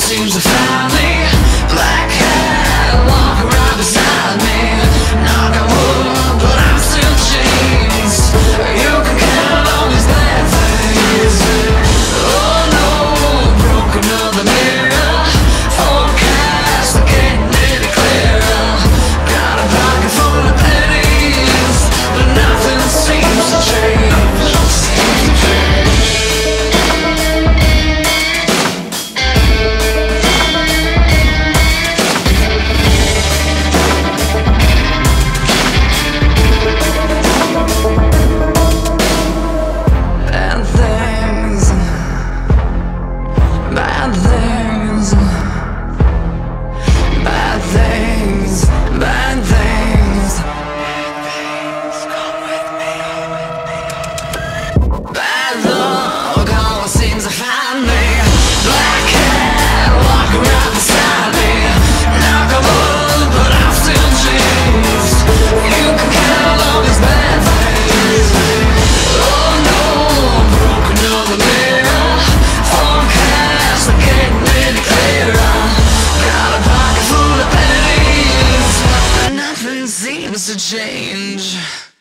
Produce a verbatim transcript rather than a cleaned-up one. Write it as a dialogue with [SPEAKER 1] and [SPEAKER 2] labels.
[SPEAKER 1] seems to find me. Black cat walking right beside me. Knock on wood, but I'm still chains. You can count on these bad things. Oh no, broke another mirror. Forecast getting any clearer. Got a pocket full of pennies, but nothing seems to change. Seems to change.